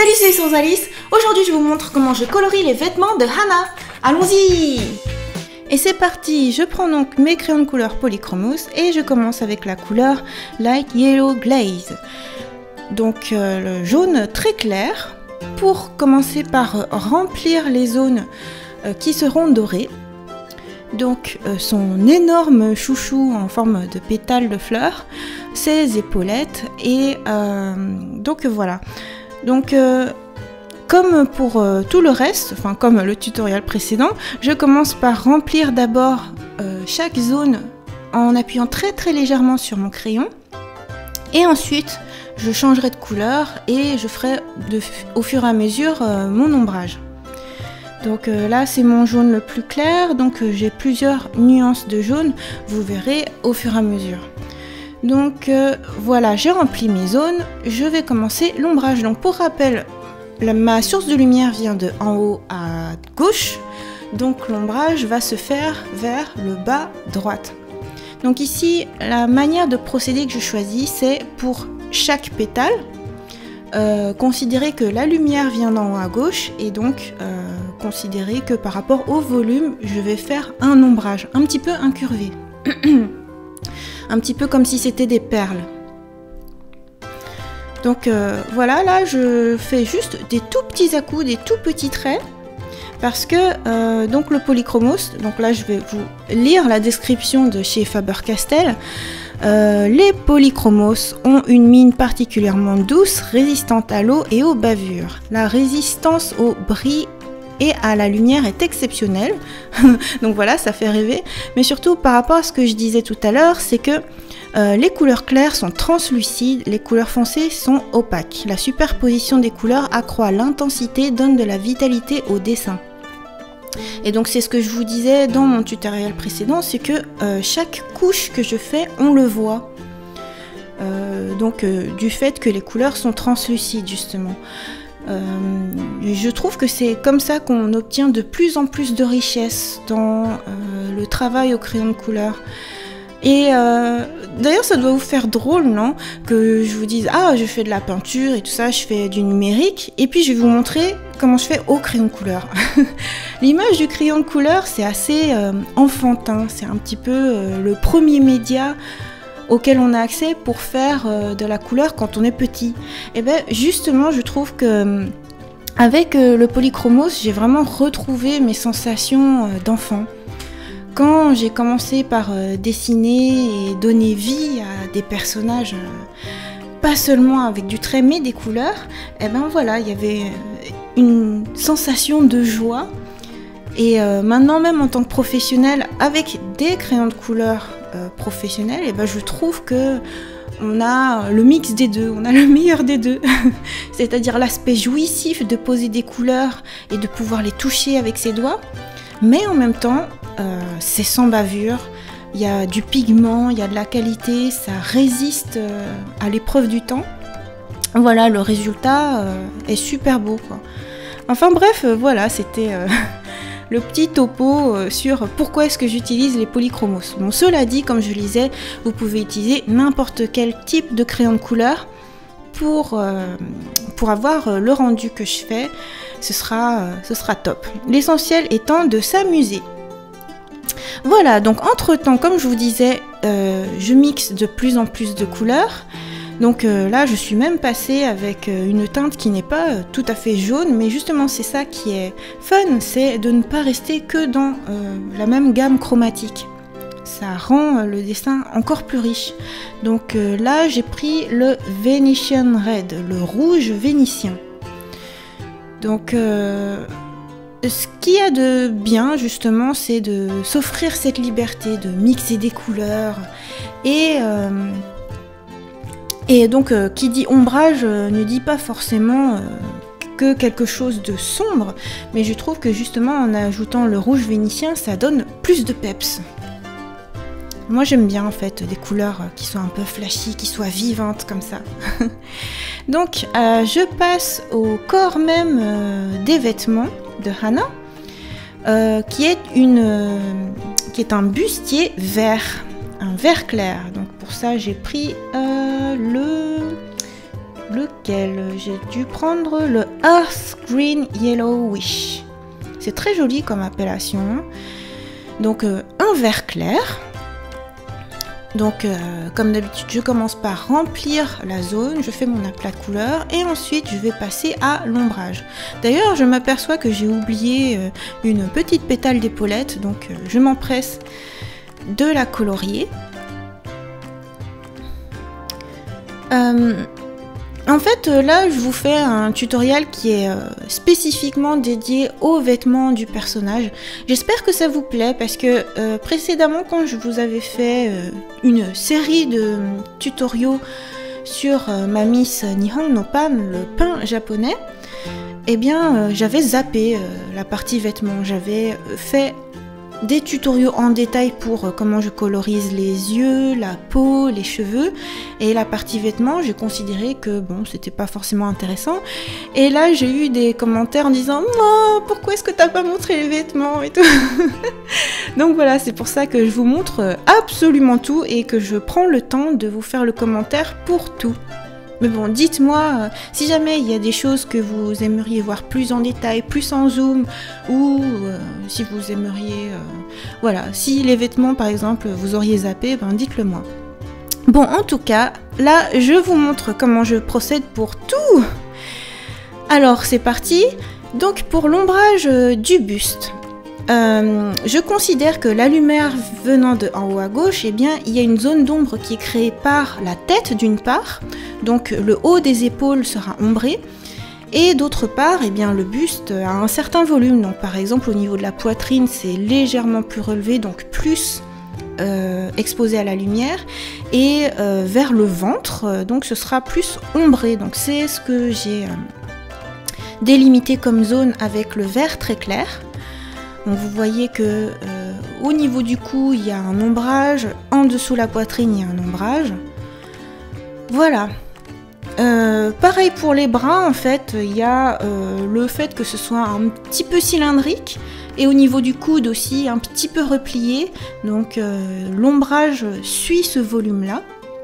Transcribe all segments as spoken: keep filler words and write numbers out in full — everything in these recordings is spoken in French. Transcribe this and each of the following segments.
Salut, c'est Sourzalis. Aujourd'hui, je vous montre comment je colorie les vêtements de Hannah. Allons-y! Et c'est parti, je prends donc mes crayons de couleur Polychromos et je commence avec la couleur Light Yellow Glaze. Donc euh, le jaune très clair pour commencer par euh, remplir les zones euh, qui seront dorées. Donc euh, son énorme chouchou en forme de pétales de fleurs, ses épaulettes et euh, donc voilà. Donc euh, comme pour euh, tout le reste, enfin comme le tutoriel précédent, je commence par remplir d'abord euh, chaque zone en appuyant très très légèrement sur mon crayon. Et ensuite, je changerai de couleur et je ferai de, au fur et à mesure euh, mon ombrage. Donc euh, là, c'est mon jaune le plus clair, donc euh, j'ai plusieurs nuances de jaune, vous verrez au fur et à mesure. Donc euh, voilà, j'ai rempli mes zones, je vais commencer l'ombrage. Donc pour rappel, la, ma source de lumière vient de en haut à gauche, donc l'ombrage va se faire vers le bas droite. Donc ici, la manière de procéder que je choisis, c'est pour chaque pétale, euh, considérer que la lumière vient d'en haut à gauche et donc euh, considérer que par rapport au volume, je vais faire un ombrage un petit peu incurvé. Un petit peu comme si c'était des perles. Donc euh, voilà, là je fais juste des tout petits à-coups, des tout petits traits. Parce que euh, donc le Polychromos, donc là je vais vous lire la description de chez Faber-Castell. Euh, les Polychromos ont une mine particulièrement douce, résistante à l'eau et aux bavures. La résistance au bris et à la lumière est exceptionnelle. Donc voilà, ça fait rêver. Mais surtout par rapport à ce que je disais tout à l'heure, c'est que euh, les couleurs claires sont translucides, les couleurs foncées sont opaques. La superposition des couleurs accroît l'intensité, donne de la vitalité au dessin. Et donc c'est ce que je vous disais dans mon tutoriel précédent, c'est que euh, chaque couche que je fais, on le voit. Euh, donc euh, du fait que les couleurs sont translucides justement. Euh, je trouve que c'est comme ça qu'on obtient de plus en plus de richesse dans euh, le travail au crayon de couleur. Et euh, d'ailleurs ça doit vous faire drôle, non? Que je vous dise, ah je fais de la peinture et tout ça, je fais du numérique, et puis je vais vous montrer comment je fais au crayon de couleur. L'image du crayon de couleur, c'est assez euh, enfantin, c'est un petit peu euh, le premier média auquel on a accès pour faire euh, de la couleur quand on est petit. Et bien justement, je trouve que avec euh, le Polychromos, j'ai vraiment retrouvé mes sensations euh, d'enfant. Quand j'ai commencé par euh, dessiner et donner vie à des personnages, euh, pas seulement avec du trait mais des couleurs, et ben voilà, il y avait une sensation de joie. Et euh, maintenant même en tant que professionnelle, avec des crayons de couleur euh, professionnels, et ben je trouve que on a le mix des deux, on a le meilleur des deux. C'est-à-dire l'aspect jouissif de poser des couleurs et de pouvoir les toucher avec ses doigts, mais en même temps, Euh, c'est sans bavure, il y a du pigment, il y a de la qualité, ça résiste euh, à l'épreuve du temps. Voilà, le résultat euh, est super beau, quoi. Enfin bref, euh, voilà, c'était euh, le petit topo euh, sur pourquoi est-ce que j'utilise les Polychromos. Bon, cela dit, comme je le disais, vous pouvez utiliser n'importe quel type de crayon de couleur pour, euh, pour avoir euh, le rendu que je fais, ce sera, euh, ce sera top. L'essentiel étant de s'amuser. Voilà, donc entre temps, comme je vous disais, euh, je mixe de plus en plus de couleurs. Donc euh, là, je suis même passée avec euh, une teinte qui n'est pas euh, tout à fait jaune, mais justement c'est ça qui est fun, c'est de ne pas rester que dans euh, la même gamme chromatique. Ça rend euh, le dessin encore plus riche. Donc euh, là, j'ai pris le Venetian Red, le rouge vénitien. Donc... Euh, Ce qu'il y a de bien justement, c'est de s'offrir cette liberté de mixer des couleurs et, euh, et donc euh, qui dit ombrage euh, ne dit pas forcément euh, que quelque chose de sombre, mais je trouve que justement en ajoutant le rouge vénitien, ça donne plus de peps. Moi j'aime bien en fait des couleurs qui soient un peu flashy, qui soient vivantes comme ça. Donc euh, je passe au corps même euh, des vêtements de Hannah, euh, qui est une, euh, qui est un bustier vert, un vert clair. Donc pour ça j'ai pris euh, le lequel? J'ai dû prendre le Earth Green Yellowish. C'est très joli comme appellation. Donc euh, un vert clair. Donc euh, comme d'habitude, je commence par remplir la zone, je fais mon aplat de couleur et ensuite je vais passer à l'ombrage. D'ailleurs, je m'aperçois que j'ai oublié euh, une petite pétale d'épaulette, donc euh, je m'empresse de la colorier. Euh, En fait, là, je vous fais un tutoriel qui est euh, spécifiquement dédié aux vêtements du personnage. J'espère que ça vous plaît parce que euh, précédemment, quand je vous avais fait euh, une série de euh, tutoriaux sur euh, ma Miss Nihon no Pan, le pain japonais, eh bien, euh, j'avais zappé euh, la partie vêtements. J'avais euh, fait des tutoriaux en détail pour euh, comment je colorise les yeux, la peau, les cheveux, et la partie vêtements, j'ai considéré que bon, c'était pas forcément intéressant. Et là, j'ai eu des commentaires en disant oh, pourquoi est-ce que t'as pas montré les vêtements et tout. Donc voilà, c'est pour ça que je vous montre absolument tout et que je prends le temps de vous faire le commentaire pour tout. Mais bon, dites-moi euh, si jamais il y a des choses que vous aimeriez voir plus en détail, plus en zoom, ou euh, si vous aimeriez... Euh, voilà, si les vêtements par exemple vous auriez zappé, ben dites-le moi. Bon, en tout cas, là je vous montre comment je procède pour tout. Alors c'est parti. Donc pour l'ombrage euh, du buste. Euh, je considère que la lumière venant de en haut à gauche, eh bien, il y a une zone d'ombre qui est créée par la tête d'une part, donc le haut des épaules sera ombré, et d'autre part, eh bien, le buste a un certain volume, donc par exemple au niveau de la poitrine c'est légèrement plus relevé, donc plus euh, exposé à la lumière, et euh, vers le ventre, euh, donc ce sera plus ombré, donc c'est ce que j'ai euh, délimité comme zone avec le vert très clair. Donc vous voyez que euh, au niveau du cou il y a un ombrage, en dessous la poitrine il y a un ombrage. Voilà. Euh, pareil pour les bras en fait, il y a euh, le fait que ce soit un petit peu cylindrique et au niveau du coude aussi un petit peu replié. Donc euh, l'ombrage suit ce volume là.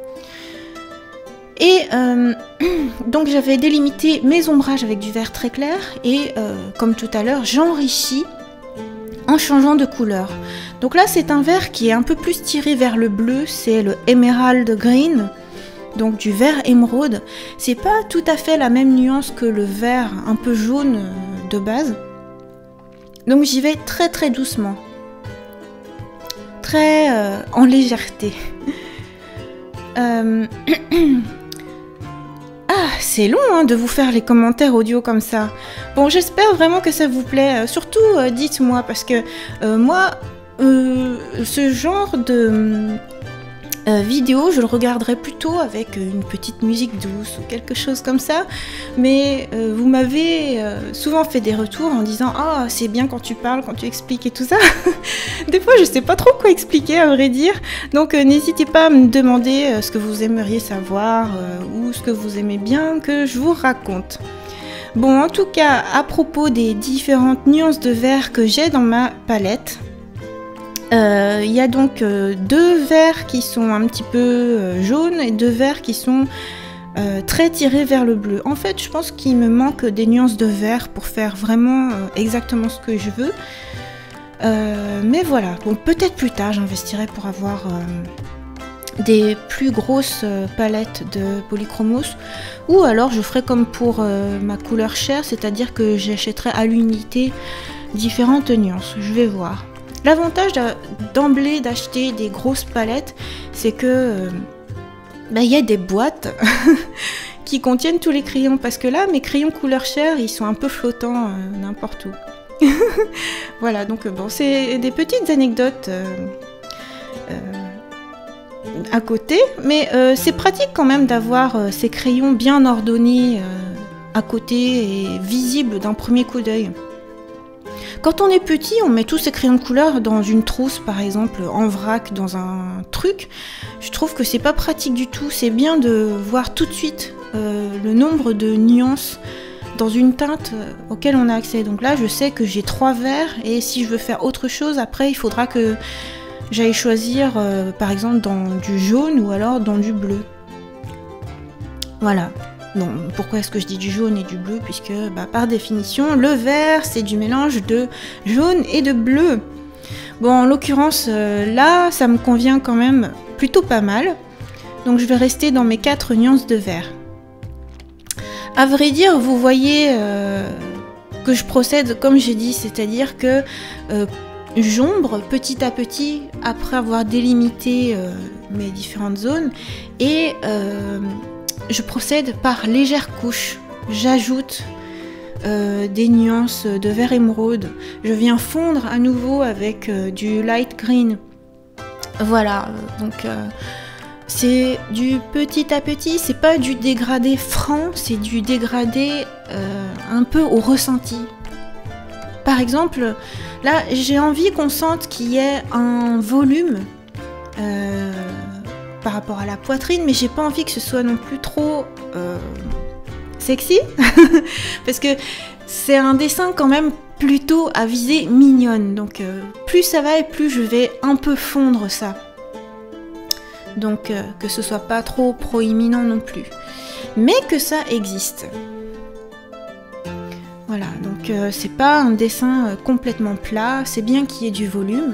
Et euh, donc j'avais délimité mes ombrages avec du vert très clair et euh, comme tout à l'heure j'enrichis en changeant de couleur. Donc là c'est un vert qui est un peu plus tiré vers le bleu, c'est le Emerald Green, donc du vert émeraude. C'est pas tout à fait la même nuance que le vert un peu jaune de base. Donc j'y vais très très doucement, très euh, en légèreté. euh... Ah, c'est long hein, de vous faire les commentaires audio comme ça. Bon, j'espère vraiment que ça vous plaît. Euh, surtout, euh, dites-moi, parce que euh, moi, euh, ce genre de euh, vidéo, je le regarderai plutôt avec une petite musique douce ou quelque chose comme ça. Mais euh, vous m'avez euh, souvent fait des retours en disant « Ah, c'est bien quand tu parles, quand tu expliques et tout ça. » Des fois, je sais pas trop quoi expliquer, à vrai dire. Donc, euh, n'hésitez pas à me demander euh, ce que vous aimeriez savoir euh, ou ce que vous aimez bien que je vous raconte. Bon, en tout cas, à propos des différentes nuances de vert que j'ai dans ma palette, il euh, y a donc euh, deux verts qui sont un petit peu euh, jaunes et deux verts qui sont euh, très tirés vers le bleu. En fait, je pense qu'il me manque des nuances de vert pour faire vraiment euh, exactement ce que je veux. Euh, mais voilà, bon, peut-être plus tard j'investirai pour avoir euh, des plus grosses euh, palettes de Polychromos, ou alors je ferai comme pour euh, ma couleur chair, c'est-à-dire que j'achèterai à l'unité différentes nuances, je vais voir. L'avantage d'emblée d'acheter des grosses palettes, c'est que euh, bah, y a des boîtes qui contiennent tous les crayons, parce que là mes crayons couleur chair ils sont un peu flottants euh, n'importe où. Voilà, donc bon, c'est des petites anecdotes euh, euh, à côté, mais euh, c'est pratique quand même d'avoir euh, ces crayons bien ordonnés euh, à côté et visibles d'un premier coup d'œil. Quand on est petit, on met tous ces crayons de couleur dans une trousse, par exemple, en vrac, dans un truc. Je trouve que c'est pas pratique du tout. C'est bien de voir tout de suite euh, le nombre de nuances dans une teinte auquel on a accès. Donc là, je sais que j'ai trois verts et si je veux faire autre chose, après, il faudra que j'aille choisir, euh, par exemple, dans du jaune ou alors dans du bleu. Voilà. Non, pourquoi est-ce que je dis du jaune et du bleu? Puisque bah, par définition, le vert, c'est du mélange de jaune et de bleu. Bon, en l'occurrence, euh, là, ça me convient quand même plutôt pas mal. Donc je vais rester dans mes quatre nuances de vert. À vrai dire, vous voyez euh, que je procède comme j'ai dit, c'est-à-dire que euh, j'ombre petit à petit après avoir délimité euh, mes différentes zones et euh, je procède par légères couches. J'ajoute euh, des nuances de vert émeraude. Je viens fondre à nouveau avec euh, du light green. Voilà, donc euh, c'est du petit à petit, c'est pas du dégradé franc, c'est du dégradé euh, un peu au ressenti. Par exemple, là j'ai envie qu'on sente qu'il y ait un volume euh, par rapport à la poitrine, mais j'ai pas envie que ce soit non plus trop euh, sexy, parce que c'est un dessin quand même plutôt à visée mignonne, donc euh, plus ça va et plus je vais un peu fondre ça. Donc euh, que ce soit pas trop proéminent non plus, mais que ça existe. Voilà, donc euh, c'est pas un dessin euh, complètement plat, c'est bien qu'il y ait du volume,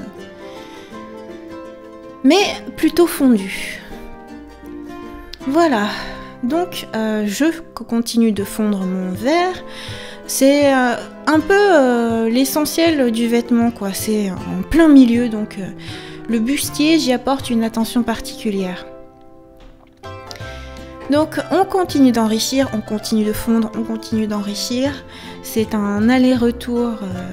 mais plutôt fondu. Voilà, donc euh, je continue de fondre mon vert. C'est euh, un peu euh, l'essentiel du vêtement, quoi. C'est en plein milieu, donc euh, le bustier, j'y apporte une attention particulière. Donc on continue d'enrichir, on continue de fondre, on continue d'enrichir. C'est un aller-retour, euh,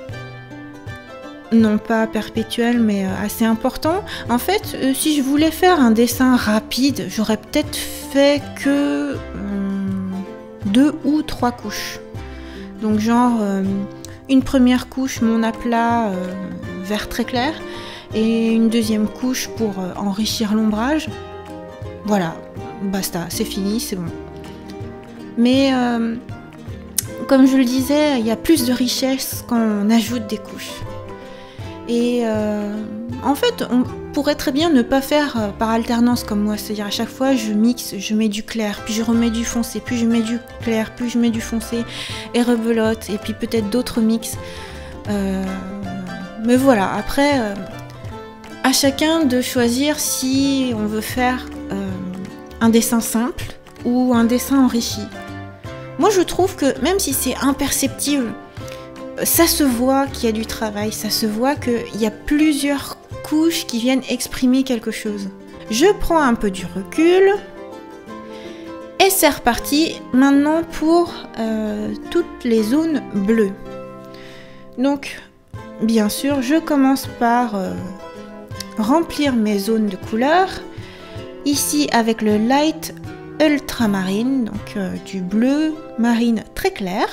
non pas perpétuel, mais euh, assez important. En fait, euh, si je voulais faire un dessin rapide, j'aurais peut-être fait que euh, deux ou trois couches. Donc genre euh, une première couche mon aplat euh, vert très clair et une deuxième couche pour euh, enrichir l'ombrage. Voilà, basta, c'est fini, c'est bon. Mais euh, comme je le disais, il y a plus de richesse quand on ajoute des couches. Et euh, en fait, on pourrait très bien ne pas faire euh, par alternance comme moi, c'est-à-dire à chaque fois je mixe, je mets du clair, puis je remets du foncé, puis je mets du clair, puis je mets du foncé, et rebelote, et puis peut-être d'autres mix. Euh, mais voilà, après, euh, à chacun de choisir si on veut faire euh, un dessin simple ou un dessin enrichi. Moi je trouve que même si c'est imperceptible, ça se voit qu'il y a du travail, ça se voit qu'il y a plusieurs couches qui viennent exprimer quelque chose. Je prends un peu du recul et c'est reparti maintenant pour euh, toutes les zones bleues. Donc bien sûr je commence par euh, remplir mes zones de couleurs, ici avec le light ultramarine, donc euh, du bleu marine très clair.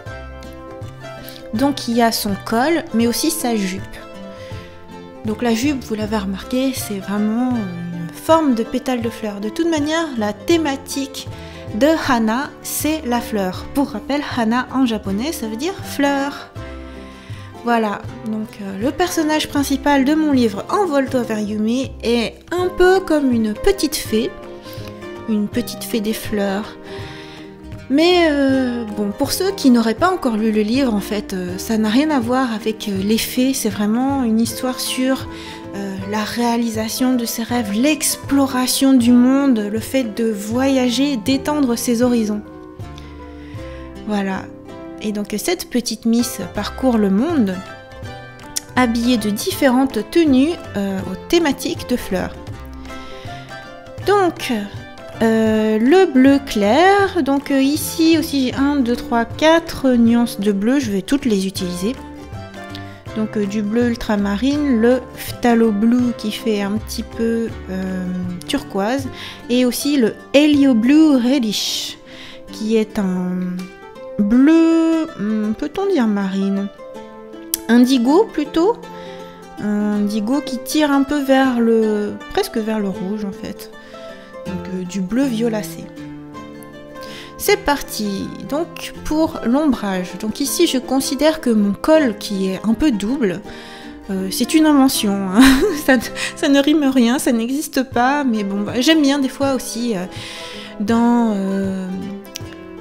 Donc il y a son col, mais aussi sa jupe. Donc la jupe, vous l'avez remarqué, c'est vraiment une forme de pétale de fleur. De toute manière, la thématique de Hana, c'est la fleur. Pour rappel, Hana en japonais, ça veut dire fleur. Voilà, donc euh, le personnage principal de mon livre Envole-toi vers Yumi est un peu comme une petite fée, une petite fée des fleurs. Mais euh, bon, pour ceux qui n'auraient pas encore lu le livre, en fait, euh, ça n'a rien à voir avec euh, les fées, c'est vraiment une histoire sur euh, la réalisation de ses rêves, l'exploration du monde, le fait de voyager, d'étendre ses horizons. Voilà, et donc cette petite miss parcourt le monde, habillée de différentes tenues euh, aux thématiques de fleurs. Donc... Euh, le bleu clair, donc euh, ici aussi j'ai un, deux, trois, quatre nuances de bleu, je vais toutes les utiliser. Donc euh, du bleu ultramarine, le phthalo blue qui fait un petit peu euh, turquoise, et aussi le helio blue reddish qui est un bleu, peut-on dire marine, indigo plutôt, un indigo qui tire un peu vers le, presque vers le rouge en fait. Donc euh, du bleu violacé. C'est parti donc pour l'ombrage. Donc ici je considère que mon col qui est un peu double, euh, c'est une invention. Hein. ça, ça ne rime rien, ça n'existe pas, mais bon, bah, j'aime bien des fois aussi euh, dans euh,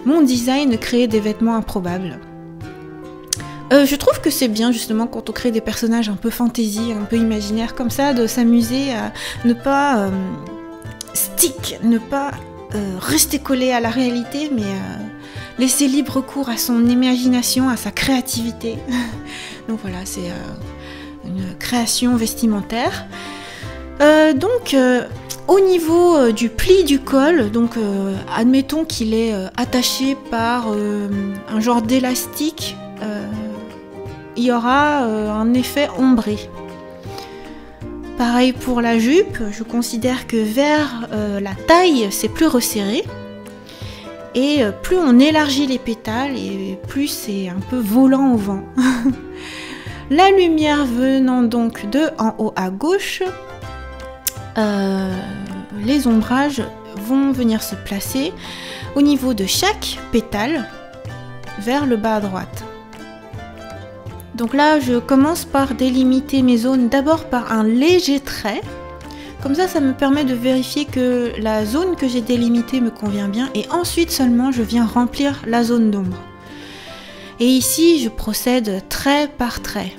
mon design créer des vêtements improbables. Euh, je trouve que c'est bien justement quand on crée des personnages un peu fantasy, un peu imaginaires comme ça, de s'amuser à ne pas euh, stick, ne pas euh, rester collé à la réalité, mais euh, laisser libre cours à son imagination, à sa créativité. Donc voilà, c'est euh, une création vestimentaire. Euh, donc euh, au niveau euh, du pli du col, donc euh, admettons qu'il est euh, attaché par euh, un genre d'élastique. Euh, il y aura euh, un effet ombré. Pareil pour la jupe, je considère que vers euh, la taille, c'est plus resserré. Et euh, plus on élargit les pétales, et plus c'est un peu volant au vent. La lumière venant donc de en haut à gauche, euh, les ombrages vont venir se placer au niveau de chaque pétale vers le bas à droite. Donc là, je commence par délimiter mes zones d'abord par un léger trait. Comme ça, ça me permet de vérifier que la zone que j'ai délimitée me convient bien. Et ensuite seulement, je viens remplir la zone d'ombre. Et ici, je procède trait par trait.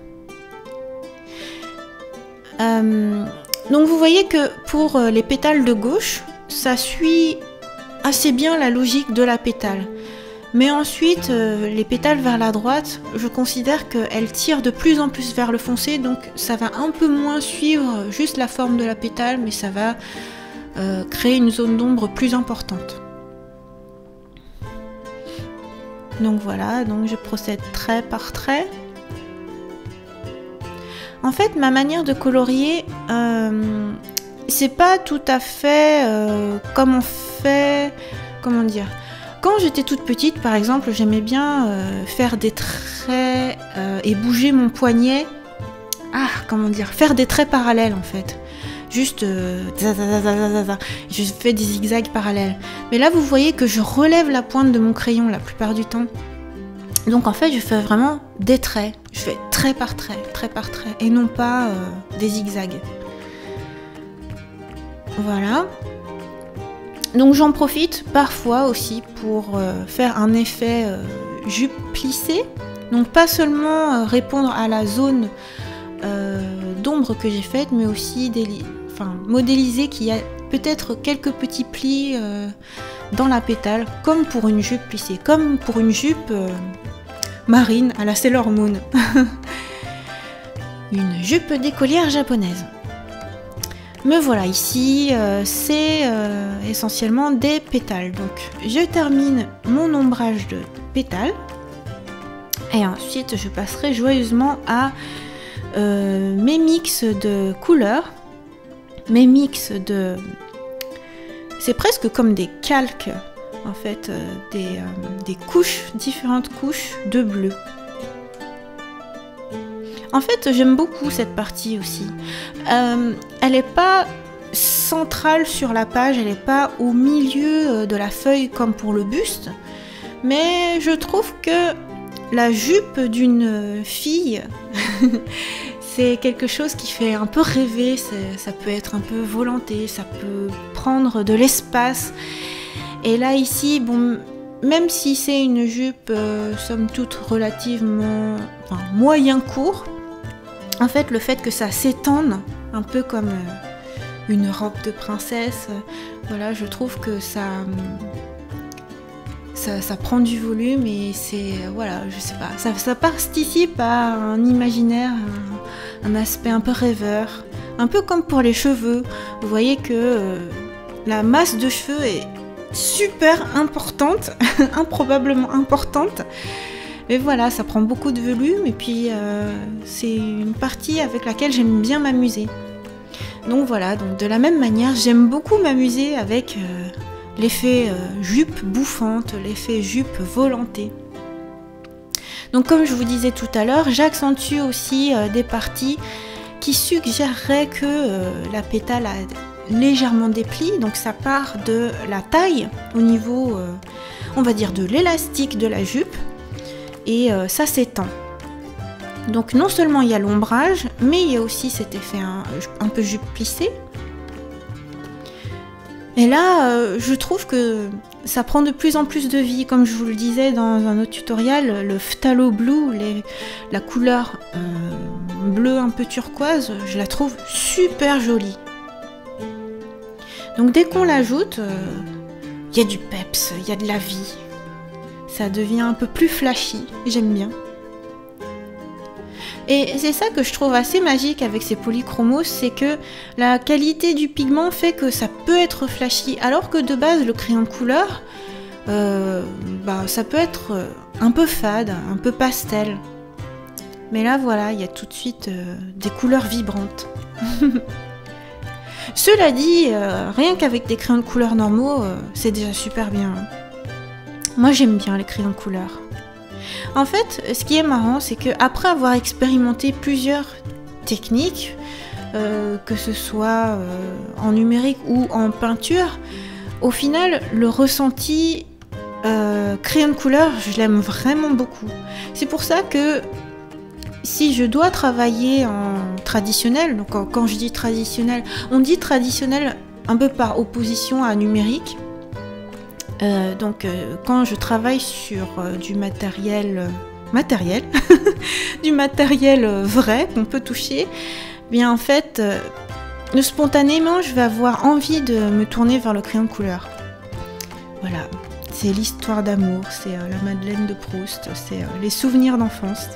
Euh, donc vous voyez que pour les pétales de gauche, ça suit assez bien la logique de la pétale. Mais ensuite, euh, les pétales vers la droite, je considère qu'elles tirent de plus en plus vers le foncé, donc ça va un peu moins suivre juste la forme de la pétale, mais ça va euh, créer une zone d'ombre plus importante. Donc voilà, donc je procède trait par trait. En fait, ma manière de colorier, euh, c'est pas tout à fait euh, comme on fait, comment dire. Quand j'étais toute petite, par exemple, j'aimais bien euh, faire des traits euh, et bouger mon poignet. Ah, comment dire, faire des traits parallèles en fait. Juste, euh, je fais des zigzags parallèles. Mais là, vous voyez que je relève la pointe de mon crayon la plupart du temps. Donc en fait, je fais vraiment des traits. Je fais trait par trait, trait par trait, et non pas euh, des zigzags. Voilà. Donc j'en profite parfois aussi pour euh, faire un effet euh, jupe plissée. Donc pas seulement euh, répondre à la zone euh, d'ombre que j'ai faite, mais aussi enfin, modéliser qu'il y a peut-être quelques petits plis euh, dans la pétale, comme pour une jupe plissée, comme pour une jupe euh, marine à la Sailor Moon. Une jupe d'écolière japonaise. Me voilà ici, euh, c'est euh, essentiellement des pétales. Donc je termine mon ombrage de pétales et ensuite je passerai joyeusement à euh, mes mix de couleurs, mes mix de... C'est presque comme des calques en fait, euh, des, euh, des couches, différentes couches de bleu. En fait, j'aime beaucoup cette partie aussi. Euh, elle n'est pas centrale sur la page, elle n'est pas au milieu de la feuille comme pour le buste, mais je trouve que la jupe d'une fille, c'est quelque chose qui fait un peu rêver, ça peut être un peu volanté, ça peut prendre de l'espace. Et là, ici, bon... Même si c'est une jupe, euh, somme toute, relativement enfin, moyen court, en fait, le fait que ça s'étende, un peu comme euh, une robe de princesse, euh, voilà, je trouve que ça, ça, ça prend du volume et c'est, euh, voilà, je sais pas, ça, ça participe à un imaginaire, un, un aspect un peu rêveur, un peu comme pour les cheveux. Vous voyez que euh, la masse de cheveux est super importante, improbablement importante. Mais voilà, ça prend beaucoup de volume et puis euh, c'est une partie avec laquelle j'aime bien m'amuser. Donc voilà, donc de la même manière, j'aime beaucoup m'amuser avec euh, l'effet euh, jupe bouffante, l'effet jupe volantée. Donc comme je vous disais tout à l'heure, j'accentue aussi euh, des parties qui suggéreraient que euh, la pétale a légèrement dépli, donc ça part de la taille au niveau, euh, on va dire, de l'élastique de la jupe, et euh, ça s'étend. Donc non seulement il y a l'ombrage, mais il y a aussi cet effet un, un peu jupe plissée. Et là, euh, je trouve que ça prend de plus en plus de vie. Comme je vous le disais dans un autre tutoriel, le phthalo blue, les, la couleur euh, bleue un peu turquoise, je la trouve super jolie. Donc dès qu'on l'ajoute, il euh, y a du peps, il y a de la vie. Ça devient un peu plus flashy, j'aime bien. Et c'est ça que je trouve assez magique avec ces polychromos, c'est que la qualité du pigment fait que ça peut être flashy, alors que de base le crayon de couleur, euh, bah, ça peut être un peu fade, un peu pastel. Mais là voilà, il y a tout de suite euh, des couleurs vibrantes. Cela dit, euh, rien qu'avec des crayons de couleur normaux, euh, c'est déjà super bien. Moi j'aime bien les crayons de couleur. En fait, ce qui est marrant, c'est qu'après avoir expérimenté plusieurs techniques, euh, que ce soit euh, en numérique ou en peinture, au final, le ressenti euh, crayon de couleur, je l'aime vraiment beaucoup. C'est pour ça que si je dois travailler en traditionnel, donc quand je dis traditionnel, on dit traditionnel un peu par opposition à numérique. Euh, donc euh, quand je travaille sur euh, du matériel euh, matériel du matériel euh, vrai qu'on peut toucher, bien en fait euh, spontanément je vais avoir envie de me tourner vers le crayon de couleur. Voilà, c'est l'histoire d'amour, c'est euh, la Madeleine de Proust, c'est euh, les souvenirs d'enfance.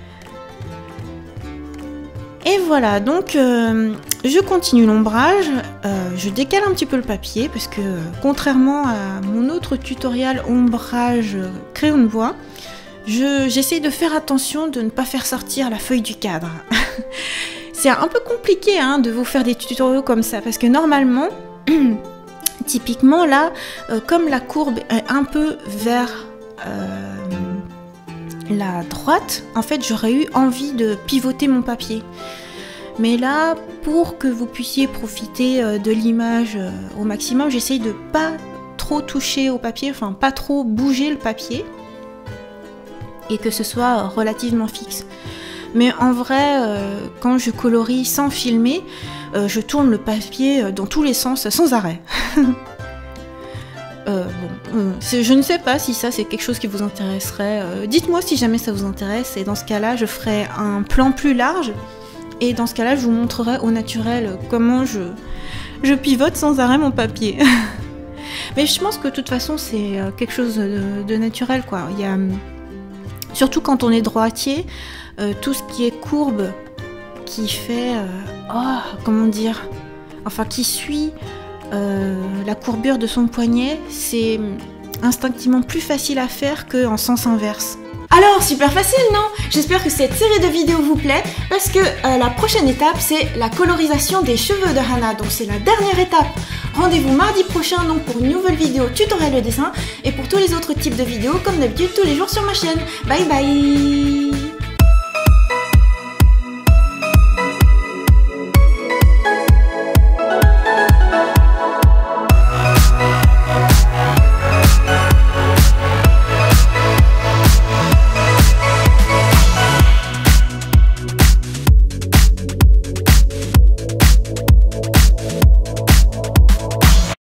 Et voilà, donc euh, je continue l'ombrage, euh, je décale un petit peu le papier parce que euh, contrairement à mon autre tutoriel ombrage euh, crayon de bois, j'essaye de faire attention de ne pas faire sortir la feuille du cadre. C'est un peu compliqué hein, de vous faire des tutoriaux comme ça parce que normalement, typiquement là, euh, comme la courbe est un peu vers euh, la droite, en fait j'aurais eu envie de pivoter mon papier. Mais là, pour que vous puissiez profiter de l'image au maximum, j'essaye de pas trop toucher au papier, enfin pas trop bouger le papier, et que ce soit relativement fixe. Mais en vrai, euh, quand je colorie sans filmer, euh, je tourne le papier dans tous les sens sans arrêt. Euh, bon, euh, je ne sais pas si ça c'est quelque chose qui vous intéresserait. Euh, Dites-moi si jamais ça vous intéresse et dans ce cas-là je ferai un plan plus large et dans ce cas-là je vous montrerai au naturel comment je, je pivote sans arrêt mon papier. Mais je pense que de toute façon c'est quelque chose de, de naturel quoi. Il y a, surtout quand on est droitier, euh, tout ce qui est courbe qui fait... Euh, oh, comment dire, enfin qui suit... Euh, la courbure de son poignet, c'est instinctivement plus facile à faire qu'en sens inverse. Alors, super facile, non? J'espère que cette série de vidéos vous plaît, parce que euh, la prochaine étape, c'est la colorisation des cheveux de Hana, donc c'est la dernière étape. Rendez-vous mardi prochain donc pour une nouvelle vidéo tutoriel de dessin, et pour tous les autres types de vidéos, comme d'habitude, tous les jours sur ma chaîne. Bye bye.